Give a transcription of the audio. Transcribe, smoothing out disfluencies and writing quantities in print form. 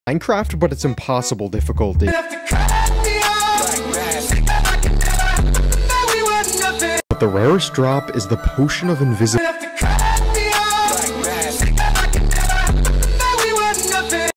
Minecraft, but it's impossible difficulty. But the rarest drop is the Potion of Invisibility.